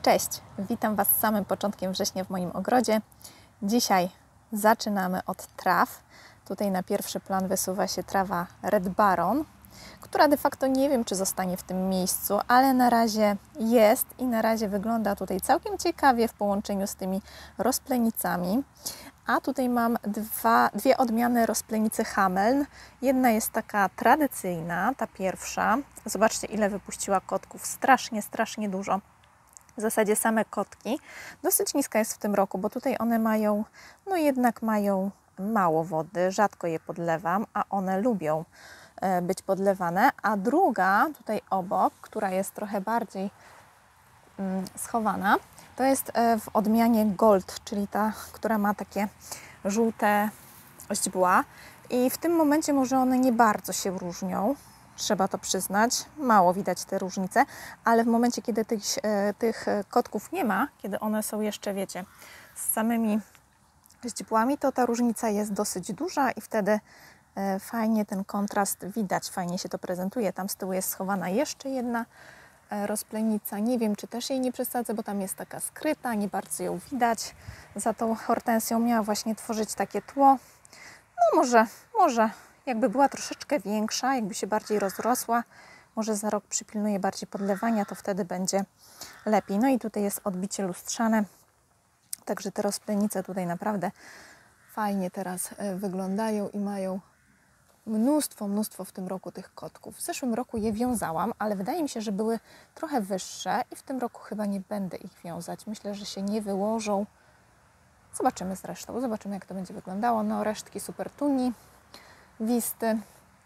Cześć! Witam Was z samym początkiem września w moim ogrodzie. Dzisiaj zaczynamy od traw. Tutaj na pierwszy plan wysuwa się trawa Red Baron, która de facto nie wiem, czy zostanie w tym miejscu, ale na razie jest i na razie wygląda tutaj całkiem ciekawie w połączeniu z tymi rozplenicami. A tutaj mam dwie odmiany rozplenicy Hameln. Jedna jest taka tradycyjna, ta pierwsza. Zobaczcie, ile wypuściła kotków. Strasznie dużo. W zasadzie same kotki. Dosyć niska jest w tym roku, bo tutaj one mają, no jednak mają mało wody, rzadko je podlewam, a one lubią być podlewane. A druga tutaj obok, która jest trochę bardziej schowana, to jest w odmianie Gold, czyli ta, która ma takie żółte źdźbła. I w tym momencie może one nie bardzo się różnią. Trzeba to przyznać, mało widać te różnice, ale w momencie, kiedy tych kotków nie ma, kiedy one są jeszcze, wiecie, z samymi źdźbłami, to ta różnica jest dosyć duża i wtedy fajnie ten kontrast widać, fajnie się to prezentuje. Tam z tyłu jest schowana jeszcze jedna rozplenica. Nie wiem, czy też jej nie przesadzę, bo tam jest taka skryta, nie bardzo ją widać. Za tą hortensją miała właśnie tworzyć takie tło. No może jakby była troszeczkę większa, jakby się bardziej rozrosła, może za rok przypilnuje bardziej podlewania, to wtedy będzie lepiej. No i tutaj jest odbicie lustrzane, także te rozplenice tutaj naprawdę fajnie teraz wyglądają i mają mnóstwo w tym roku tych kotków. W zeszłym roku je wiązałam, ale wydaje mi się, że były trochę wyższe i w tym roku chyba nie będę ich wiązać. Myślę, że się nie wyłożą. Zobaczymy zresztą, zobaczymy, jak to będzie wyglądało. No, resztki super tuni, wisty.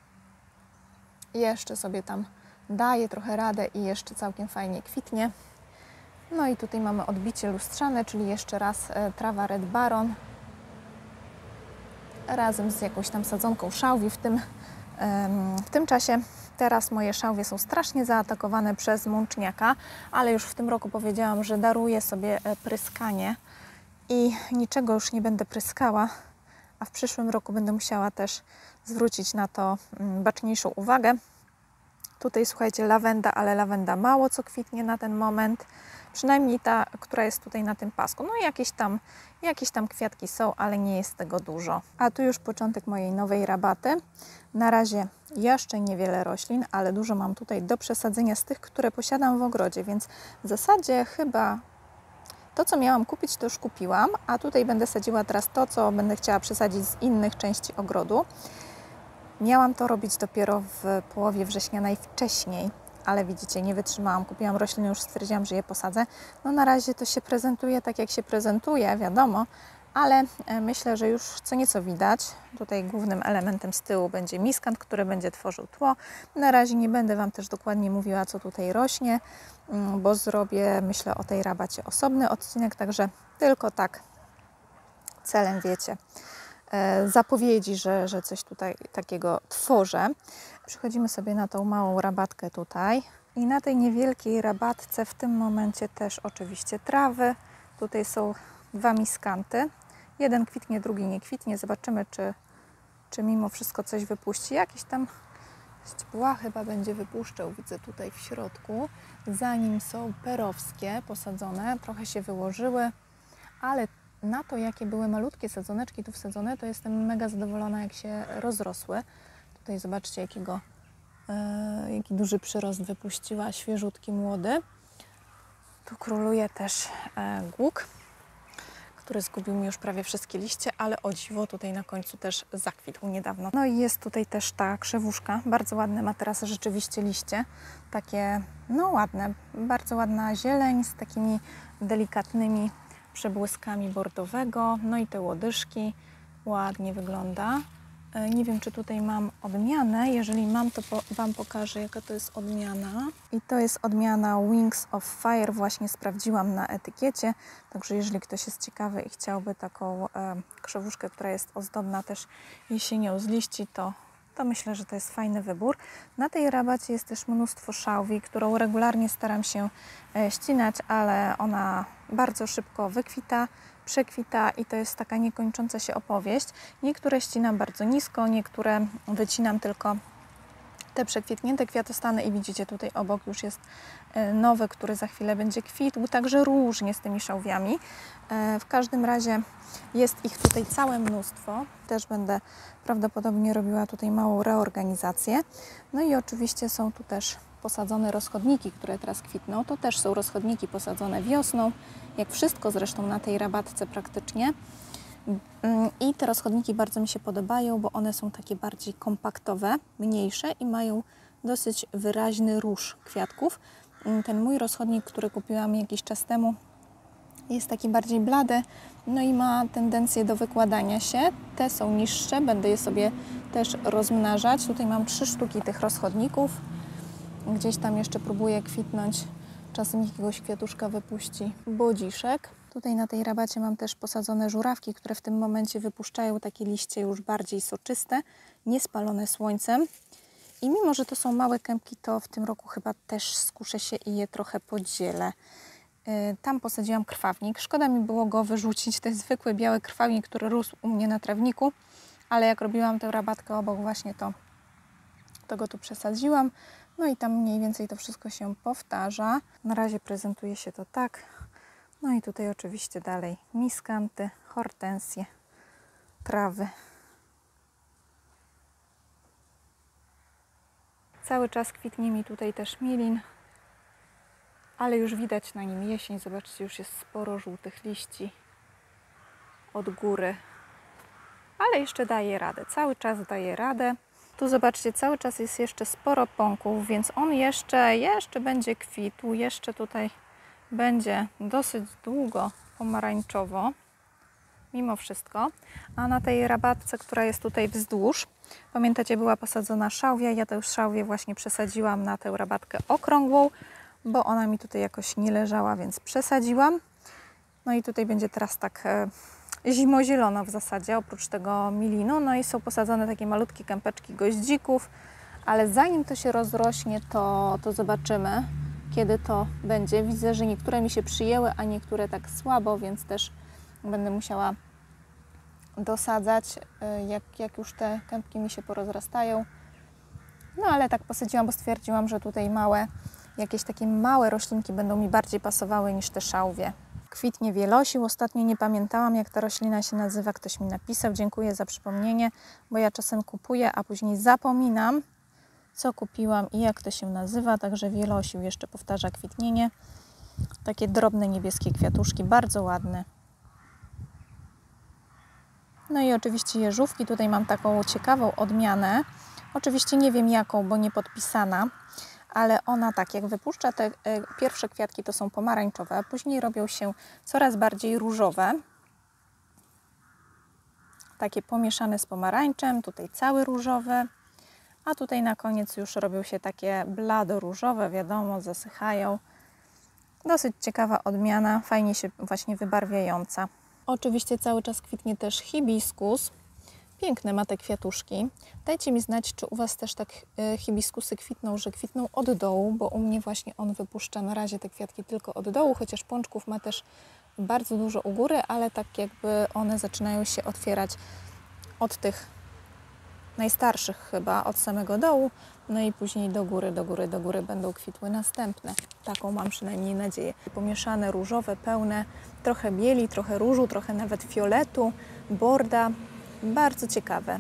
Jeszcze sobie tam daje trochę radę i jeszcze całkiem fajnie kwitnie. No i tutaj mamy odbicie lustrzane, czyli jeszcze raz trawa Red Baron razem z jakąś tam sadzonką szałwi. W tym czasie teraz moje szałwie są strasznie zaatakowane przez mączniaka, ale już w tym roku powiedziałam, że daruję sobie pryskanie i niczego już nie będę pryskała, a w przyszłym roku będę musiała też zwrócić na to baczniejszą uwagę. Tutaj słuchajcie, lawenda, ale lawenda mało co kwitnie na ten moment. Przynajmniej ta, która jest tutaj na tym pasku. No jakieś tam kwiatki są, ale nie jest tego dużo. A tu już początek mojej nowej rabaty. Na razie jeszcze niewiele roślin, ale dużo mam tutaj do przesadzenia z tych, które posiadam w ogrodzie, więc w zasadzie chyba to, co miałam kupić, to już kupiłam, a tutaj będę sadziła teraz to, co będę chciała przesadzić z innych części ogrodu. Miałam to robić dopiero w połowie września najwcześniej, ale widzicie, nie wytrzymałam. Kupiłam rośliny, już stwierdziłam, że je posadzę. No na razie to się prezentuje tak, jak się prezentuje, wiadomo, ale myślę, że już co nieco widać. Tutaj głównym elementem z tyłu będzie miskant, który będzie tworzył tło. Na razie nie będę Wam też dokładnie mówiła, co tutaj rośnie, bo zrobię, myślę, o tej rabacie osobny odcinek, także tylko tak celem, wiecie, zapowiedzi, że coś tutaj takiego tworzę. Przechodzimy sobie na tą małą rabatkę tutaj i na tej niewielkiej rabatce w tym momencie też oczywiście trawy. Tutaj są dwa miskanty. Jeden kwitnie, drugi nie kwitnie. Zobaczymy, czy mimo wszystko coś wypuści. Jakieś tam źdźbła chyba będzie wypuszczał, widzę tutaj w środku. Za nim są perowskie posadzone, trochę się wyłożyły, ale na to, jakie były malutkie sadzoneczki tu wsadzone, to jestem mega zadowolona, jak się rozrosły. Tutaj zobaczcie, jaki duży przyrost wypuściła, świeżutki, młody. Tu króluje też głuk, który zgubił mi już prawie wszystkie liście, ale o dziwo tutaj na końcu też zakwitł niedawno. No i jest tutaj też ta krzewuszka, bardzo ładne, ma teraz rzeczywiście liście, takie no ładne, bardzo ładna zieleń z takimi delikatnymi przebłyskami bordowego, no i te łodyżki, ładnie wygląda. Nie wiem, czy tutaj mam odmianę. Jeżeli mam, to Wam pokażę, jaka to jest odmiana. I to jest odmiana Wings of Fire. Właśnie sprawdziłam na etykiecie. Także jeżeli ktoś jest ciekawy i chciałby taką krzewuszkę, która jest ozdobna też jesienią z liści, to myślę, że to jest fajny wybór. Na tej rabacie jest też mnóstwo szałwi, którą regularnie staram się ścinać, ale ona bardzo szybko wykwita, przekwita i to jest taka niekończąca się opowieść. Niektóre ścinam bardzo nisko, niektóre wycinam tylko te przekwitnięte kwiatostany i widzicie tutaj obok już jest nowy, który za chwilę będzie kwitł, także różnie z tymi szałwiami. W każdym razie jest ich tutaj całe mnóstwo. Też będę prawdopodobnie robiła tutaj małą reorganizację. No i oczywiście są tu też posadzone rozchodniki, które teraz kwitną. To też są rozchodniki posadzone wiosną, jak wszystko zresztą na tej rabatce praktycznie. I te rozchodniki bardzo mi się podobają, bo one są takie bardziej kompaktowe, mniejsze i mają dosyć wyraźny róż kwiatków. Ten mój rozchodnik, który kupiłam jakiś czas temu, jest taki bardziej blady, no i ma tendencję do wykładania się. Te są niższe, będę je sobie też rozmnażać. Tutaj mam 3 sztuki tych rozchodników. Gdzieś tam jeszcze próbuję kwitnąć. Czasem jakiegoś kwiatuszka wypuści bodziszek. Tutaj na tej rabacie mam też posadzone żurawki, które w tym momencie wypuszczają takie liście już bardziej soczyste, niespalone słońcem. I mimo, że to są małe kępki, to w tym roku chyba też skuszę się i je trochę podzielę. Tam posadziłam krwawnik. Szkoda mi było go wyrzucić. To jest zwykły biały krwawnik, który rósł u mnie na trawniku, ale jak robiłam tę rabatkę obok właśnie, to go tu przesadziłam. No i tam mniej więcej to wszystko się powtarza. Na razie prezentuje się to tak. No i tutaj oczywiście dalej miskanty, hortensje, trawy. Cały czas kwitnie mi tutaj też milin, ale już widać na nim jesień. Zobaczcie, już jest sporo żółtych liści od góry. Ale jeszcze daje radę, cały czas daje radę. Tu zobaczcie, cały czas jest jeszcze sporo pąków, więc on jeszcze będzie kwitł, jeszcze tutaj będzie dosyć długo pomarańczowo, mimo wszystko. A na tej rabatce, która jest tutaj wzdłuż, pamiętacie, była posadzona szałwia. Ja tę szałwię właśnie przesadziłam na tę rabatkę okrągłą, bo ona mi tutaj jakoś nie leżała, więc przesadziłam. No i tutaj będzie teraz tak zimozielono w zasadzie, oprócz tego milinu. No i są posadzone takie malutkie kępeczki goździków, ale zanim to się rozrośnie, to zobaczymy, kiedy to będzie. Widzę, że niektóre mi się przyjęły, a niektóre tak słabo, więc też będę musiała dosadzać, jak już te kępki mi się porozrastają. No ale tak posadziłam, bo stwierdziłam, że tutaj jakieś takie małe roślinki będą mi bardziej pasowały niż te szałwie. Kwitnie wielosił. Ostatnio nie pamiętałam, jak ta roślina się nazywa. Ktoś mi napisał. Dziękuję za przypomnienie, bo ja czasem kupuję, a później zapominam, co kupiłam i jak to się nazywa. Także wielosił jeszcze powtarza kwitnienie. Takie drobne niebieskie kwiatuszki, bardzo ładne. No i oczywiście jeżówki. Tutaj mam taką ciekawą odmianę. Oczywiście nie wiem jaką, bo nie podpisana. Ale ona tak, jak wypuszcza te pierwsze kwiatki, to są pomarańczowe, a później robią się coraz bardziej różowe. Takie pomieszane z pomarańczem, tutaj cały różowy, a tutaj na koniec już robią się takie blado-różowe, wiadomo, zasychają. Dosyć ciekawa odmiana, fajnie się właśnie wybarwiająca. Oczywiście cały czas kwitnie też hibiskus. Piękne ma te kwiatuszki. Dajcie mi znać, czy u Was też tak hibiskusy kwitną, że kwitną od dołu, bo u mnie właśnie on wypuszcza na razie te kwiatki tylko od dołu, chociaż pączków ma też bardzo dużo u góry, ale tak jakby one zaczynają się otwierać od tych najstarszych chyba, od samego dołu, no i później do góry będą kwitły następne. Taką mam przynajmniej nadzieję. Pomieszane różowe, pełne, trochę bieli, trochę różu, trochę nawet fioletu, borda. Bardzo ciekawe.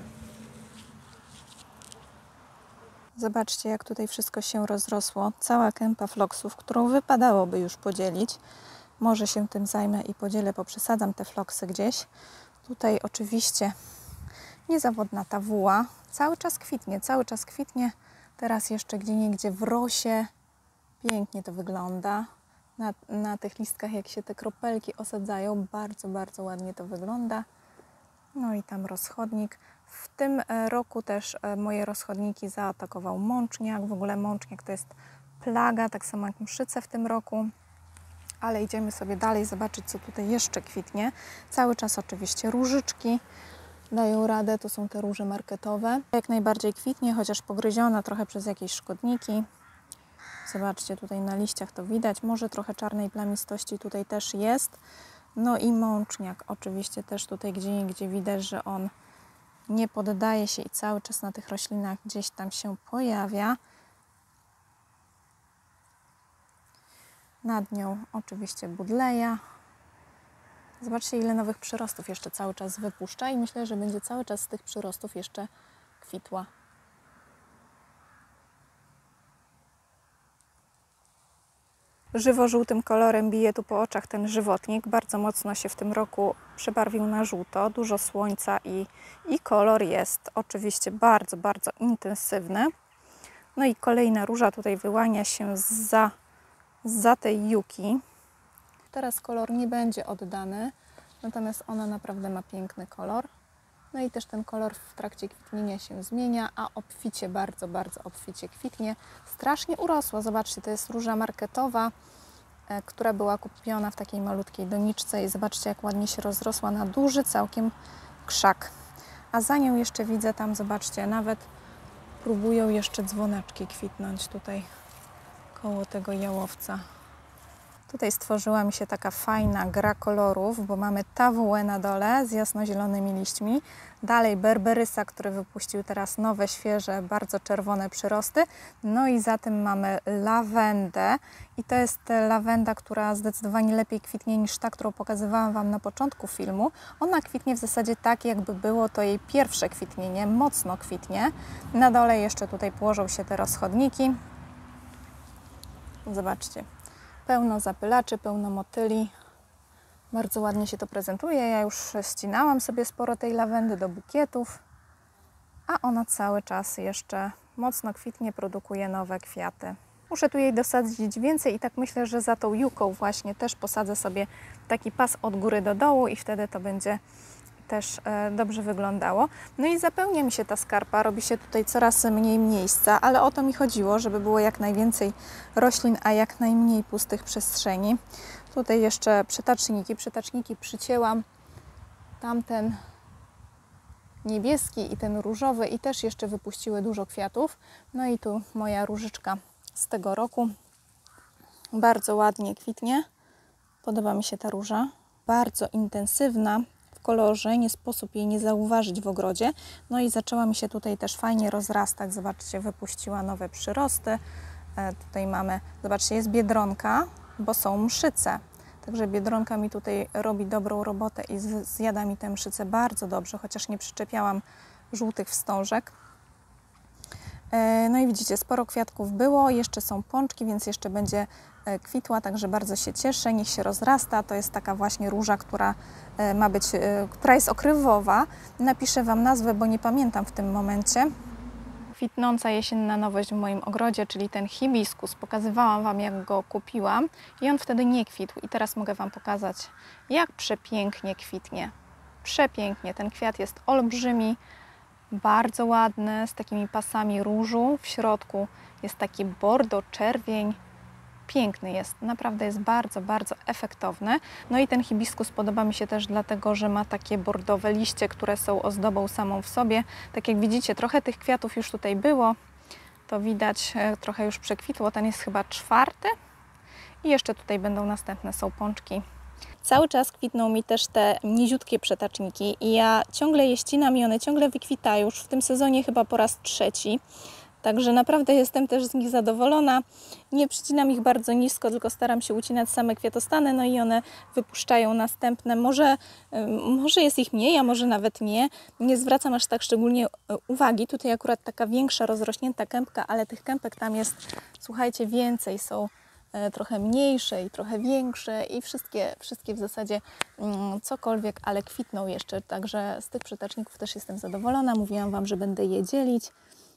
Zobaczcie, jak tutaj wszystko się rozrosło. Cała kępa floksów, którą wypadałoby już podzielić. Może się tym zajmę i podzielę, poprzesadzam te floksy gdzieś. Tutaj oczywiście niezawodna tawuła. Cały czas kwitnie. Teraz jeszcze gdzieniegdzie w rosie. Pięknie to wygląda. Na tych listkach, jak się te kropelki osadzają, bardzo, bardzo ładnie to wygląda. No i tam rozchodnik. W tym roku też moje rozchodniki zaatakował mączniak. W ogóle mączniak to jest plaga, tak samo jak mszyce w tym roku. Ale idziemy sobie dalej zobaczyć, co tutaj jeszcze kwitnie. Cały czas oczywiście różyczki dają radę. To są te róże marketowe. Jak najbardziej kwitnie, chociaż pogryziona trochę przez jakieś szkodniki. Zobaczcie, tutaj na liściach to widać. Może trochę czarnej plamistości tutaj też jest. No i mączniak oczywiście też tutaj gdzieniegdzie widać, że on nie poddaje się i cały czas na tych roślinach gdzieś tam się pojawia. Nad nią oczywiście budleja. Zobaczcie, ile nowych przyrostów jeszcze cały czas wypuszcza i myślę, że będzie cały czas z tych przyrostów jeszcze kwitła. Żywo-żółtym kolorem bije tu po oczach ten żywotnik. Bardzo mocno się w tym roku przebarwił na żółto. Dużo słońca i kolor jest oczywiście bardzo, bardzo intensywny. No i kolejna róża tutaj wyłania się zza tej juki. Teraz kolor nie będzie oddany, natomiast ona naprawdę ma piękny kolor. No i też ten kolor w trakcie kwitnienia się zmienia, a obficie, bardzo, bardzo obficie kwitnie. Strasznie urosła. Zobaczcie, to jest róża marketowa, która była kupiona w takiej malutkiej doniczce i zobaczcie, jak ładnie się rozrosła na duży całkiem krzak. A za nią jeszcze widzę tam, zobaczcie, nawet próbują jeszcze dzwoneczki kwitnąć tutaj koło tego jałowca. Tutaj stworzyła mi się taka fajna gra kolorów, bo mamy tawułę na dole z jasnozielonymi liśćmi. Dalej berberysa, który wypuścił teraz nowe, świeże, bardzo czerwone przyrosty. No i za tym mamy lawendę. I to jest lawenda, która zdecydowanie lepiej kwitnie niż ta, którą pokazywałam Wam na początku filmu. Ona kwitnie w zasadzie tak, jakby było to jej pierwsze kwitnienie. Mocno kwitnie. Na dole jeszcze tutaj położą się te rozchodniki. Zobaczcie. Pełno zapylaczy, pełno motyli. Bardzo ładnie się to prezentuje. Ja już ścinałam sobie sporo tej lawendy do bukietów, a ona cały czas jeszcze mocno kwitnie, produkuje nowe kwiaty. Muszę tu jej dosadzić więcej i tak myślę, że za tą juką właśnie też posadzę sobie taki pas od góry do dołu i wtedy to będzie też dobrze wyglądało. No i zapełnia mi się ta skarpa, robi się tutaj coraz mniej miejsca, ale o to mi chodziło, żeby było jak najwięcej roślin, a jak najmniej pustych przestrzeni. Tutaj jeszcze przytaczniki przycięłam, tamten niebieski i ten różowy i też jeszcze wypuściły dużo kwiatów. No i tu moja różyczka z tego roku. Bardzo ładnie kwitnie. Podoba mi się ta róża. Bardzo intensywna w kolorze, nie sposób jej nie zauważyć w ogrodzie. No i zaczęła mi się tutaj też fajnie rozrastać. Zobaczcie, wypuściła nowe przyrosty. Tutaj mamy, zobaczcie, jest biedronka, bo są mszyce. Także biedronka mi tutaj robi dobrą robotę i zjada mi tę mszycę bardzo dobrze, chociaż nie przyczepiałam żółtych wstążek. No i widzicie, sporo kwiatków było, jeszcze są pączki, więc jeszcze będzie kwitła, także bardzo się cieszę, niech się rozrasta. To jest taka właśnie róża, która ma być, która jest okrywowa. Napiszę Wam nazwę, bo nie pamiętam w tym momencie. Kwitnąca jesienna nowość w moim ogrodzie, czyli ten hibiskus. Pokazywałam Wam, jak go kupiłam i on wtedy nie kwitł. I teraz mogę Wam pokazać, jak przepięknie kwitnie. Przepięknie. Ten kwiat jest olbrzymi, bardzo ładny, z takimi pasami różu. W środku jest taki bordo, czerwień. Piękny jest, naprawdę jest bardzo, bardzo efektowny. No i ten hibiskus podoba mi się też dlatego, że ma takie bordowe liście, które są ozdobą samą w sobie. Tak jak widzicie, trochę tych kwiatów już tutaj było, to widać, trochę już przekwitło. Ten jest chyba 4. I jeszcze tutaj będą następne, są pączki. Cały czas kwitną mi też te niziutkie przetaczniki i ja ciągle je ścinam i one ciągle wykwitają. Już w tym sezonie chyba po raz 3. Także naprawdę jestem też z nich zadowolona. Nie przycinam ich bardzo nisko, tylko staram się ucinać same kwiatostany, no i one wypuszczają następne. Może jest ich mniej, a może nawet nie. Nie zwracam aż tak szczególnie uwagi. Tutaj akurat taka większa, rozrośnięta kępka, ale tych kępek tam jest, słuchajcie, więcej. Są trochę mniejsze i trochę większe i wszystkie w zasadzie cokolwiek, ale kwitną jeszcze. Także z tych przetaczników też jestem zadowolona. Mówiłam Wam, że będę je dzielić.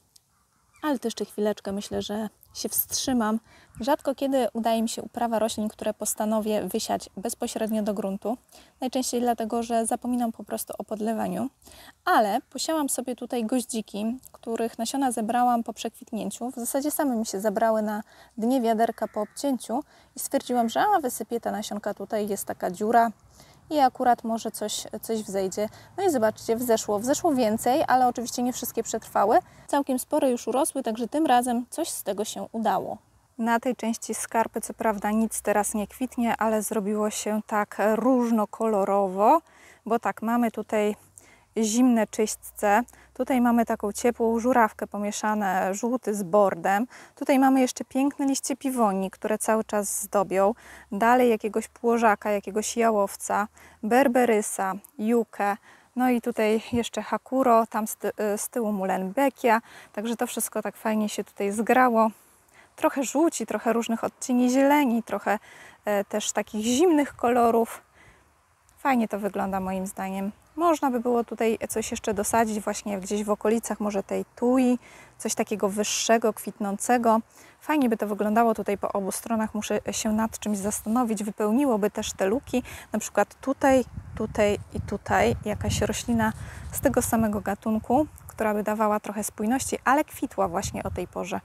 Ale to jeszcze chwileczkę, myślę, że się wstrzymam. Rzadko kiedy udaje mi się uprawa roślin, które postanowię wysiać bezpośrednio do gruntu. Najczęściej dlatego, że zapominam po prostu o podlewaniu. Ale posiałam sobie tutaj goździki, których nasiona zebrałam po przekwitnięciu. W zasadzie same mi się zebrały na dnie wiaderka po obcięciu i stwierdziłam, że wysypię te nasionka, tutaj jest taka dziura. I akurat może coś wzejdzie. No i zobaczcie, wzeszło więcej, ale oczywiście nie wszystkie przetrwały. Całkiem spore już urosły, także tym razem coś z tego się udało. Na tej części skarpy co prawda nic teraz nie kwitnie, ale zrobiło się tak różnokolorowo, bo tak, mamy tutaj zimne czyśćce. Tutaj mamy taką ciepłą żurawkę, pomieszane żółty z bordem. Tutaj mamy jeszcze piękne liście piwoni, które cały czas zdobią. Dalej jakiegoś płożaka, jakiegoś jałowca, berberysa, jukę. No i tutaj jeszcze hakuro, tam z tyłu mulenbekia. Także to wszystko tak fajnie się tutaj zgrało. Trochę żółci, trochę różnych odcieni zieleni, trochę też takich zimnych kolorów. Fajnie to wygląda moim zdaniem. Można by było tutaj coś jeszcze dosadzić właśnie gdzieś w okolicach może tej tui, coś takiego wyższego, kwitnącego. Fajnie by to wyglądało tutaj po obu stronach. Muszę się nad czymś zastanowić. Wypełniłoby też te luki, na przykład tutaj, tutaj i tutaj jakaś roślina z tego samego gatunku, która by dawała trochę spójności, ale kwitła właśnie o tej porze.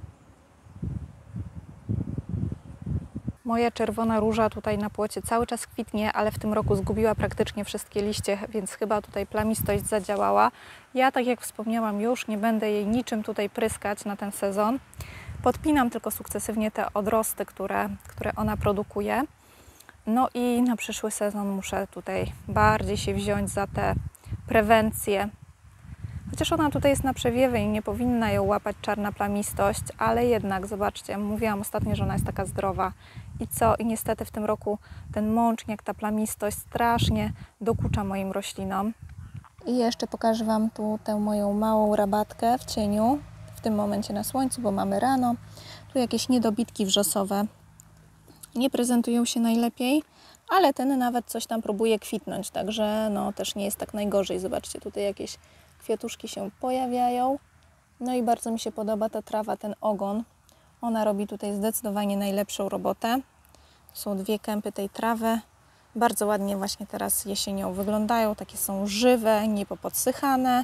Moja czerwona róża tutaj na płocie cały czas kwitnie, ale w tym roku zgubiła praktycznie wszystkie liście, więc chyba tutaj plamistość zadziałała. Ja, tak jak wspomniałam, już nie będę jej niczym tutaj pryskać na ten sezon. Podpinam tylko sukcesywnie te odrosty, które ona produkuje. No i na przyszły sezon muszę tutaj bardziej się wziąć za te prewencje. Chociaż ona tutaj jest na przewiewie i nie powinna ją łapać czarna plamistość, ale jednak, zobaczcie, mówiłam ostatnio, że ona jest taka zdrowa. I co? I niestety w tym roku ten mącznik, ta plamistość strasznie dokucza moim roślinom. I jeszcze pokażę Wam tu tę moją małą rabatkę w cieniu, w tym momencie na słońcu, bo mamy rano. Tu jakieś niedobitki wrzosowe nie prezentują się najlepiej, ale ten nawet coś tam próbuje kwitnąć, także no też nie jest tak najgorzej. Zobaczcie, tutaj jakieś kwiatuszki się pojawiają. No i bardzo mi się podoba ta trawa, ten ogon. Ona robi tutaj zdecydowanie najlepszą robotę. Są dwie kępy tej trawy. Bardzo ładnie właśnie teraz jesienią wyglądają. Takie są żywe, niepopodsychane.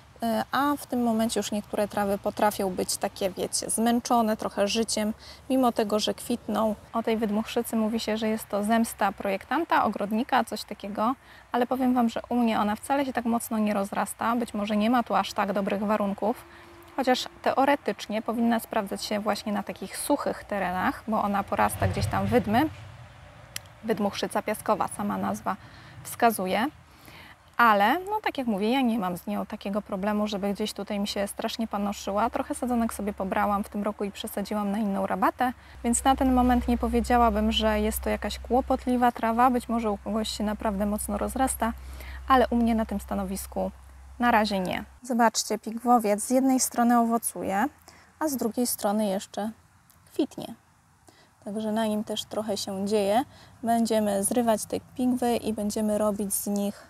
A w tym momencie już niektóre trawy potrafią być takie, wiecie, zmęczone trochę życiem, mimo tego, że kwitną. O tej wydmuchszycy mówi się, że jest to zemsta projektanta, ogrodnika, coś takiego, ale powiem Wam, że u mnie ona wcale się tak mocno nie rozrasta. Być może nie ma tu aż tak dobrych warunków, chociaż teoretycznie powinna sprawdzać się właśnie na takich suchych terenach, bo ona porasta gdzieś tam wydmy. Wydmuchszyca piaskowa, sama nazwa wskazuje. Ale, no tak jak mówię, ja nie mam z nią takiego problemu, żeby gdzieś tutaj mi się strasznie panoszyła. Trochę sadzonek sobie pobrałam w tym roku i przesadziłam na inną rabatę, więc na ten moment nie powiedziałabym, że jest to jakaś kłopotliwa trawa. Być może u kogoś się naprawdę mocno rozrasta, ale u mnie na tym stanowisku na razie nie. Zobaczcie, pigwowiec z jednej strony owocuje, a z drugiej strony jeszcze kwitnie. Także na nim też trochę się dzieje. Będziemy zrywać te pigwy i będziemy robić z nich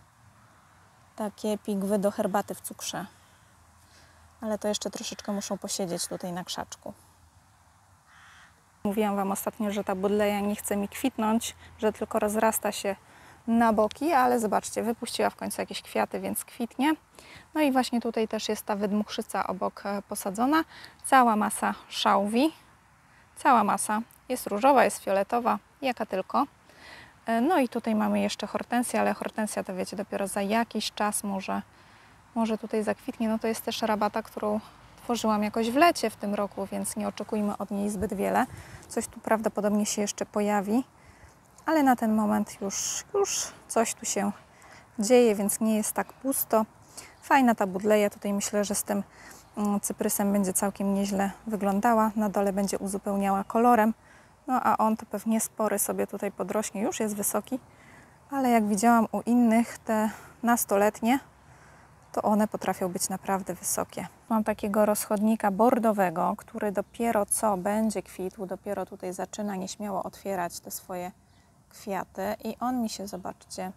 takie pigwy do herbaty w cukrze. Ale to jeszcze troszeczkę muszą posiedzieć tutaj na krzaczku. Mówiłam Wam ostatnio, że ta budleja nie chce mi kwitnąć, że tylko rozrasta się na boki, ale zobaczcie, wypuściła w końcu jakieś kwiaty, więc kwitnie. No i właśnie tutaj też jest ta wydmuchszyca obok posadzona. Cała masa szałwi. Cała masa. Jest różowa, jest fioletowa, jaka tylko. No i tutaj mamy jeszcze hortensję, ale hortensja to wiecie, dopiero za jakiś czas może tutaj zakwitnie. No to jest też rabata, którą tworzyłam jakoś w lecie w tym roku, więc nie oczekujmy od niej zbyt wiele. Coś tu prawdopodobnie się jeszcze pojawi, ale na ten moment już coś tu się dzieje, więc nie jest tak pusto. Fajna ta budleja, tutaj myślę, że z tym cyprysem będzie całkiem nieźle wyglądała. Na dole będzie uzupełniała kolorem. No a on to pewnie spory sobie tutaj podrośnie, już jest wysoki, ale jak widziałam u innych, te nastoletnie, to one potrafią być naprawdę wysokie. Mam takiego rozchodnika bordowego, który dopiero co będzie kwitł, dopiero tutaj zaczyna nieśmiało otwierać te swoje kwiaty i on mi się, zobaczcie,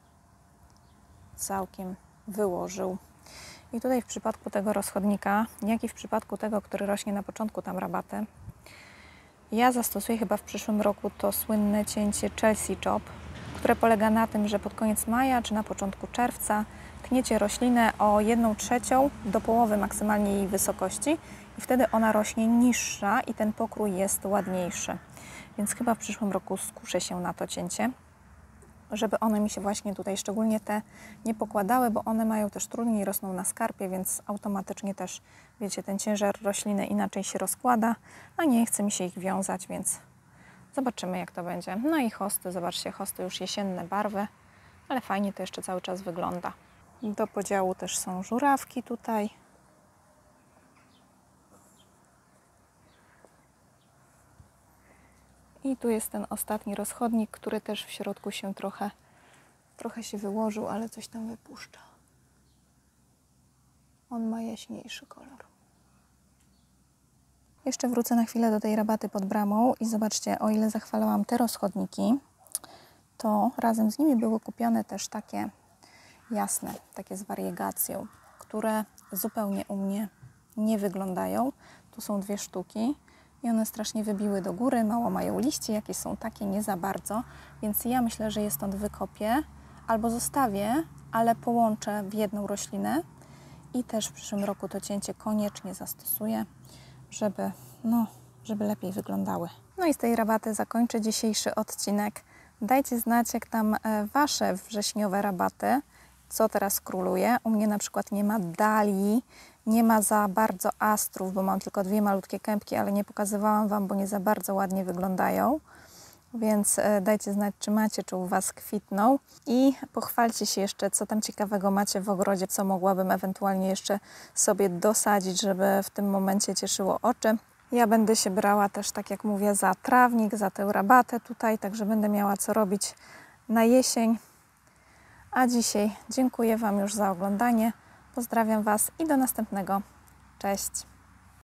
całkiem wyłożył. I tutaj w przypadku tego rozchodnika, jak i w przypadku tego, który rośnie na początku tam rabaty, ja zastosuję chyba w przyszłym roku to słynne cięcie Chelsea Chop, które polega na tym, że pod koniec maja czy na początku czerwca tniecie roślinę o 1/3 do połowy maksymalnie jej wysokości i wtedy ona rośnie niższa i ten pokrój jest ładniejszy. Więc chyba w przyszłym roku skuszę się na to cięcie, żeby one mi się właśnie tutaj, szczególnie te, nie pokładały, bo one mają też trudniej, rosną na skarpie, więc automatycznie też, wiecie, ten ciężar rośliny inaczej się rozkłada, a nie chce mi się ich wiązać, więc zobaczymy, jak to będzie. No i hosty, zobaczcie, hosty już jesienne barwy, ale fajnie to jeszcze cały czas wygląda. Do podziału też są żurawki tutaj. I tu jest ten ostatni rozchodnik, który też w środku się trochę się wyłożył, ale coś tam wypuszcza. On ma jaśniejszy kolor. Jeszcze wrócę na chwilę do tej rabaty pod bramą i zobaczcie, o ile zachwalałam te rozchodniki, to razem z nimi były kupione też takie jasne, takie z wariegacją, które zupełnie u mnie nie wyglądają. Tu są 2 sztuki i one strasznie wybiły do góry, mało mają liści, jakieś są takie, nie za bardzo, więc ja myślę, że je stąd wykopię albo zostawię, ale połączę w jedną roślinę i też w przyszłym roku to cięcie koniecznie zastosuję, żeby lepiej wyglądały. No i z tej rabaty zakończę dzisiejszy odcinek. Dajcie znać, jak tam Wasze wrześniowe rabaty, co teraz króluje. U mnie na przykład nie ma dalii, nie ma za bardzo astrów, bo mam tylko 2 malutkie kępki, ale nie pokazywałam Wam, bo nie za bardzo ładnie wyglądają. Więc dajcie znać, czy macie, czy u Was kwitną i pochwalcie się jeszcze, co tam ciekawego macie w ogrodzie, co mogłabym ewentualnie jeszcze sobie dosadzić, żeby w tym momencie cieszyło oczy. Ja będę się brała też, tak jak mówię, za trawnik, za tę rabatę tutaj, także będę miała co robić na jesień. A dzisiaj dziękuję Wam już za oglądanie, pozdrawiam Was i do następnego. Cześć!